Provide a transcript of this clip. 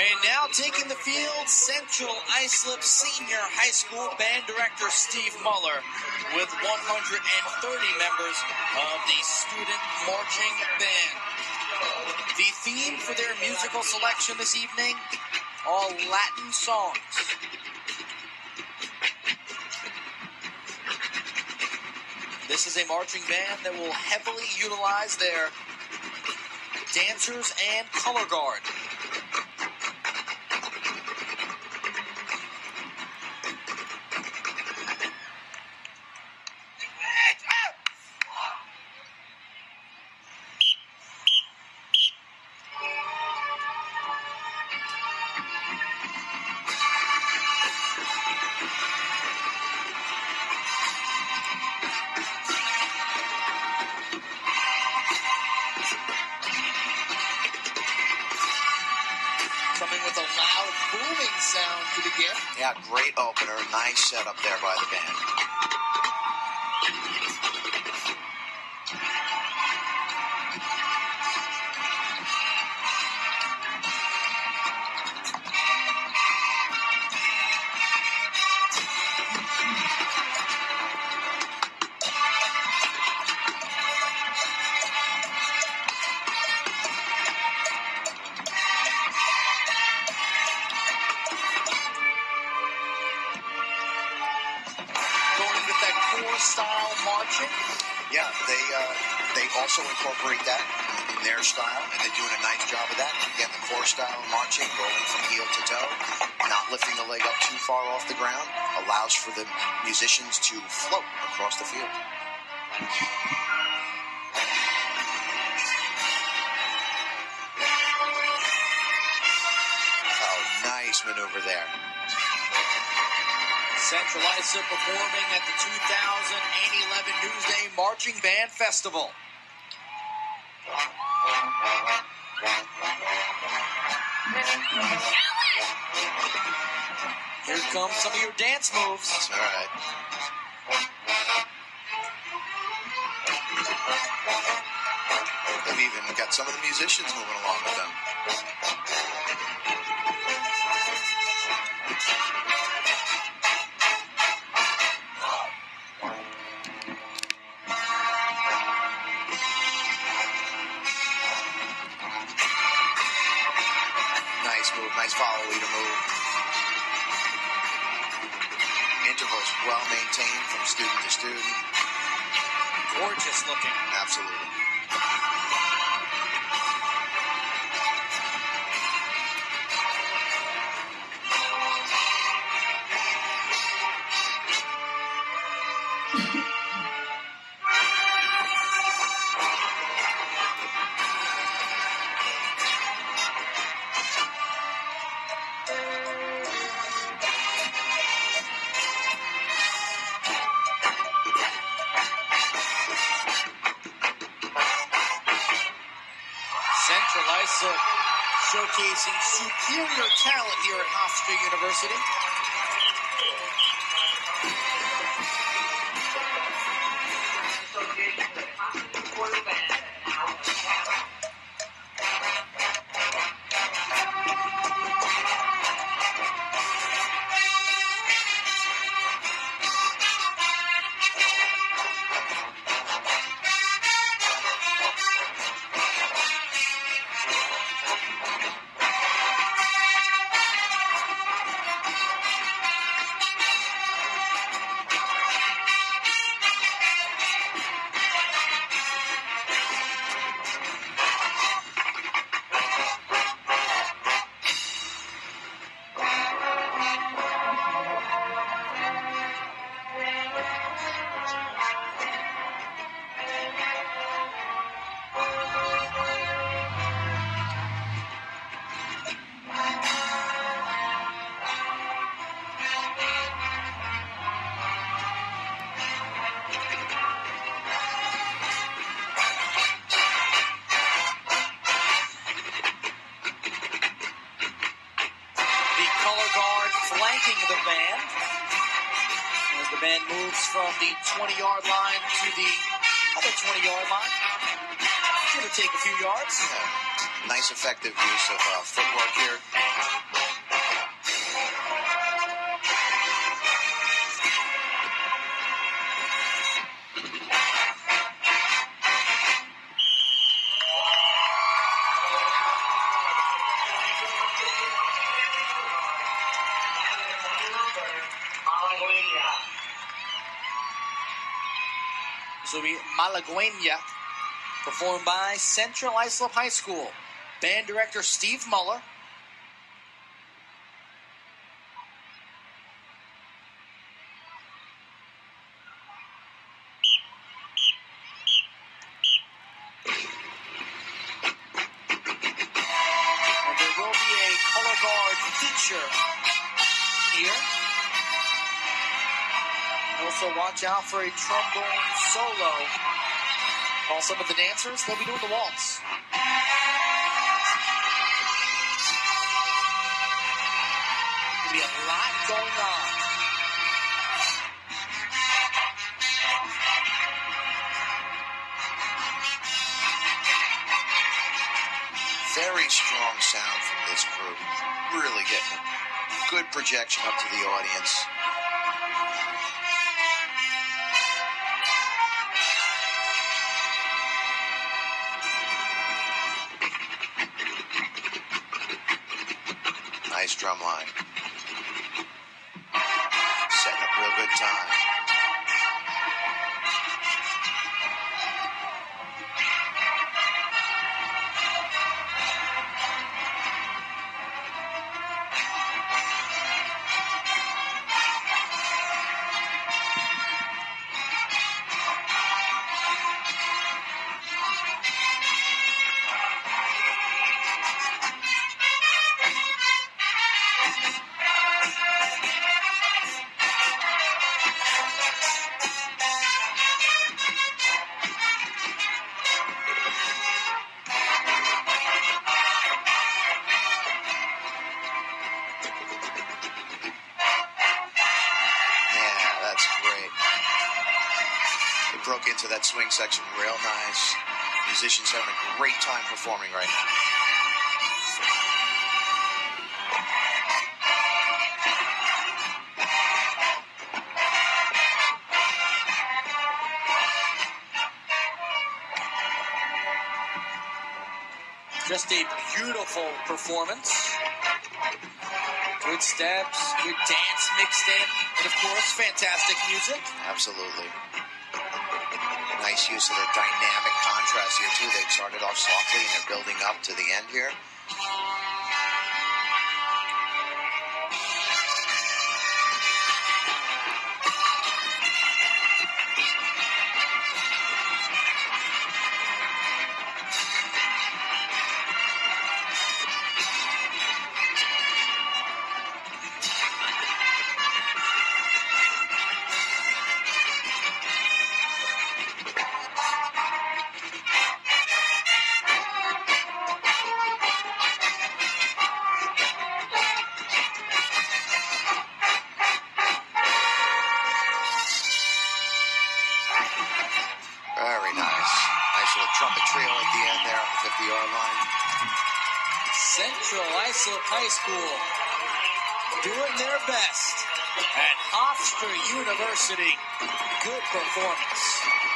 And now taking the field, Central Islip Senior High School Band Director Steve Muller with 130 members of the Student Marching Band. The theme for their musical selection this evening, all Latin songs. This is a marching band that will heavily utilize their dancers and color guard. Coming with a loud booming sound to begin. Yeah, great opener. Nice setup there by the band. Style marching. Yeah, they also incorporate that in their style, and they're doing a nice job of that. Again, the core style marching, rolling from heel to toe, not lifting the leg up too far off the ground, allows for the musicians to float across the field. Oh, nice maneuver there. Central Islip performing at the 2011 Newsday Marching Band Festival. Here come some of your dance moves. That's all right. They've even got some of the musicians moving along with them. Nice follow leader move. Intervals well maintained from student to student. Gorgeous looking. Absolutely. Central Islip showcasing superior talent here at Hofstra University. Flanking the band as the band moves from the 20-yard line to the other 20-yard line. Give or take a few yards. Yeah. Nice effective use of footwork here. So we Malagueña, performed by Central Islip High School. Band director Steve Muller. And there will be a color guard feature here. Also watch out for a trombone solo. While some of the dancers, they'll be doing the waltz. There'll be a lot going on. Very strong sound from this group. Really getting it. Good projection up to the audience. Nice drum line. Setting up real good time. Broke into that swing section real nice. Musicians having a great time performing right now. Just a beautiful performance. Good steps, good dance mixed in, and of course, fantastic music. Absolutely. Nice use of the dynamic contrast here, too. They started off softly and they're building up to the end here. Very nice. Nice little trumpet trio at the end there on the 50-yard line. Central Islip High School doing their best at Hofstra University. Good performance.